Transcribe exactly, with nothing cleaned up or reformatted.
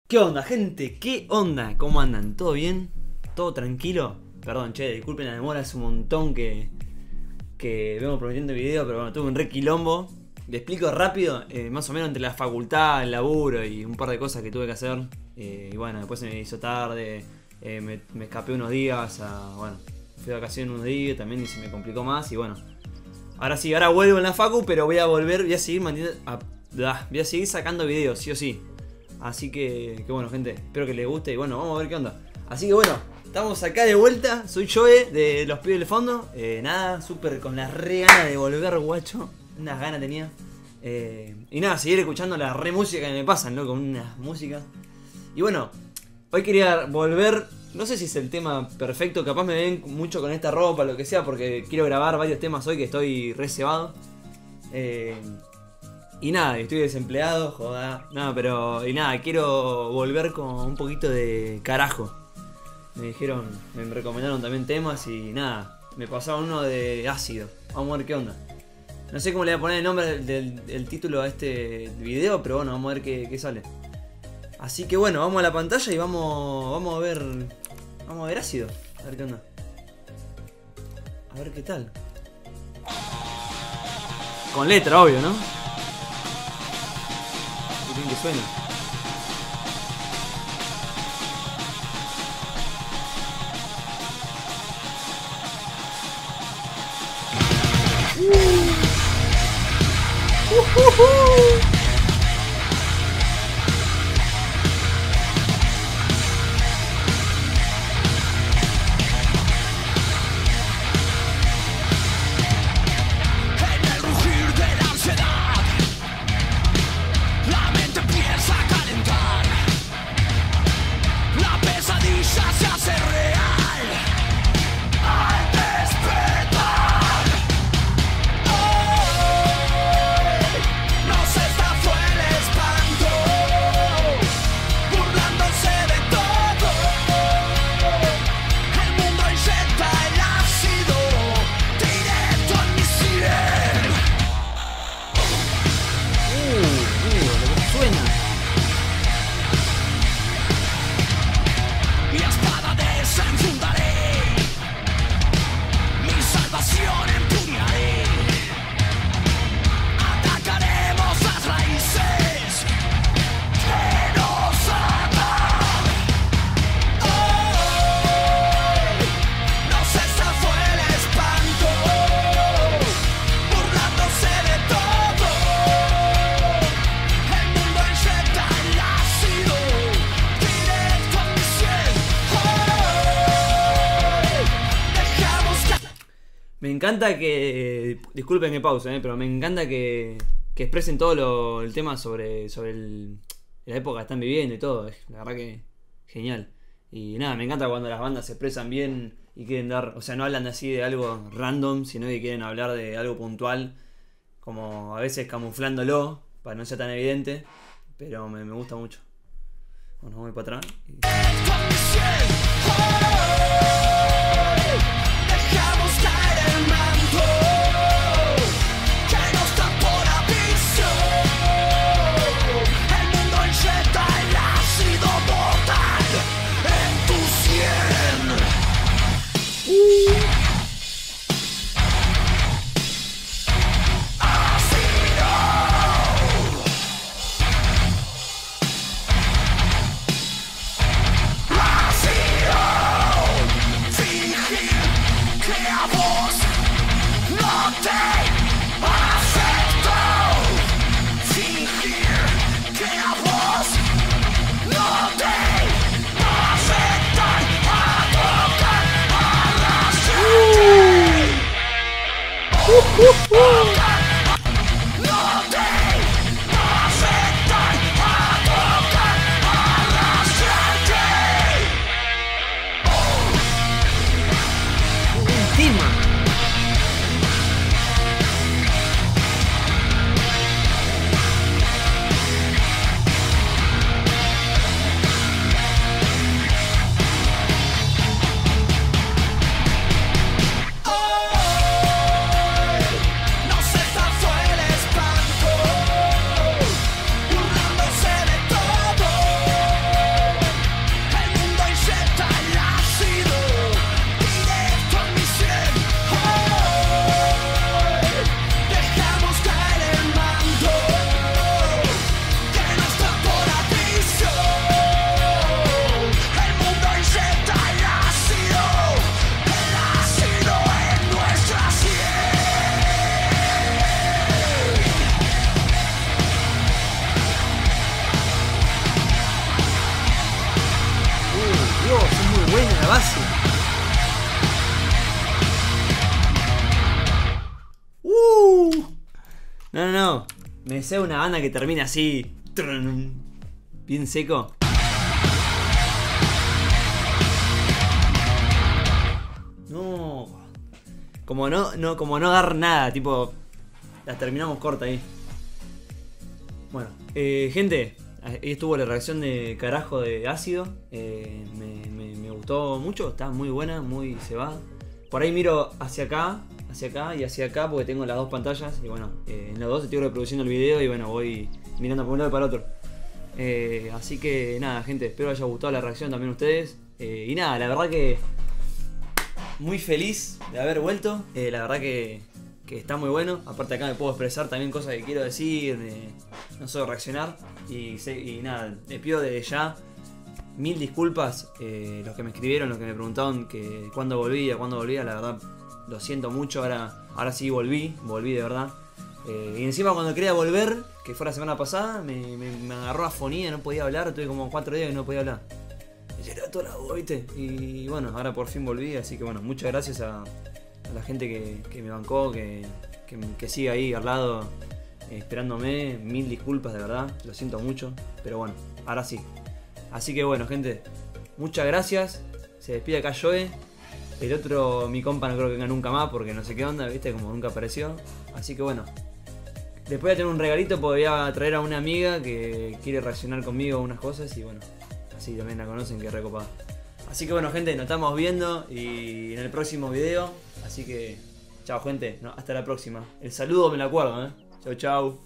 ¿Qué onda, gente? ¿Qué onda? ¿Cómo andan? ¿Todo bien? ¿Todo tranquilo? Perdón, che, disculpen la demora, es un montón que, que vengo prometiendo video, pero bueno, tuve un re quilombo. Le explico rápido, eh, más o menos entre la facultad, el laburo y un par de cosas que tuve que hacer. Eh, y bueno, después se me hizo tarde, eh, me, me escapé unos días, a, bueno, fui de vacaciones unos días también y se me complicó más y bueno. Ahora sí, ahora vuelvo en la facu, pero voy a volver, voy a seguir manteniendo, a, ah, voy a seguir sacando videos, sí o sí. Así que, que bueno, gente, espero que les guste y bueno, vamos a ver qué onda. Así que bueno, estamos acá de vuelta, soy Joe de Los Pibes del Fondo. eh, Nada, súper con las re ganas de volver, guacho. Unas ganas tenía. eh, Y nada, seguir escuchando la re música que me pasan, ¿no? Con unas músicas. Y bueno, hoy quería volver, no sé si es el tema perfecto, capaz me ven mucho con esta ropa, lo que sea, porque quiero grabar varios temas hoy que estoy re cebado. Eh... Y nada, estoy desempleado, joda. Nada, pero. Y nada, quiero volver con un poquito de carajo. Me dijeron, me recomendaron también temas y nada. Me pasaron uno de ácido. Vamos a ver qué onda. No sé cómo le voy a poner el nombre del, del, del título a este video, pero bueno, vamos a ver qué, qué sale. Así que bueno, vamos a la pantalla y vamos. Vamos a ver. Vamos a ver ácido. A ver qué onda. A ver qué tal. Con letra, obvio, ¿no? Que suena. Uh. Uh, uh, uh. Me encanta que. Disculpen que pause, eh, pero me encanta que, que expresen todo lo, el tema sobre, sobre el, la época que están viviendo y todo. La verdad que genial. Y nada, me encanta cuando las bandas se expresan bien y quieren dar. O sea, no hablan así de algo random, sino que quieren hablar de algo puntual. Como a veces camuflándolo para que no sea tan evidente. Pero me, me gusta mucho. Bueno, vamos para atrás. Y... Ácido. fácil. Uh. No, no, no. Me deseo una banda que termine así. Bien seco. No. Como no, no, como no dar nada, tipo. La terminamos corta ahí. Bueno, eh, gente. Ahí estuvo la reacción de carajo de ácido. Eh, me, me, me gustó mucho. Está muy buena, muy se va. Por ahí miro hacia acá, hacia acá y hacia acá porque tengo las dos pantallas. Y bueno, eh, en los dos estoy reproduciendo el video y bueno, voy mirando por un lado y para el otro. Eh, así que nada, gente, espero les haya gustado la reacción también a ustedes. Eh, y nada, la verdad que muy feliz de haber vuelto. Eh, la verdad que, que está muy bueno. Aparte acá me puedo expresar también cosas que quiero decir, de, no solo reaccionar. Y, y nada, les pido desde ya mil disculpas, eh, los que me escribieron, los que me preguntaron que cuándo volvía, cuándo volvía, la verdad lo siento mucho, ahora, ahora sí volví, volví de verdad. Eh, y encima cuando quería volver, que fue la semana pasada, me, me, me agarró afonía, no podía hablar, tuve como cuatro días que no podía hablar. Me llenó toda la voz, ¿viste? Y bueno, ahora por fin volví, así que bueno, muchas gracias a, a la gente que, que me bancó, que, que, que sigue ahí al lado, eh, esperándome, mil disculpas de verdad, lo siento mucho, pero bueno, ahora sí. Así que bueno, gente, muchas gracias. Se despide acá Joe. El otro, mi compa, no creo que venga nunca más porque no sé qué onda, viste, como nunca apareció. Así que bueno, después voy a tener un regalito porque voy a traer a una amiga que quiere reaccionar conmigo a unas cosas y bueno, así también la conocen, que es recopada. Así que bueno, gente, nos estamos viendo y en el próximo video. Así que, chao, gente, no, hasta la próxima. El saludo me lo acuerdo, eh. Chau, chau.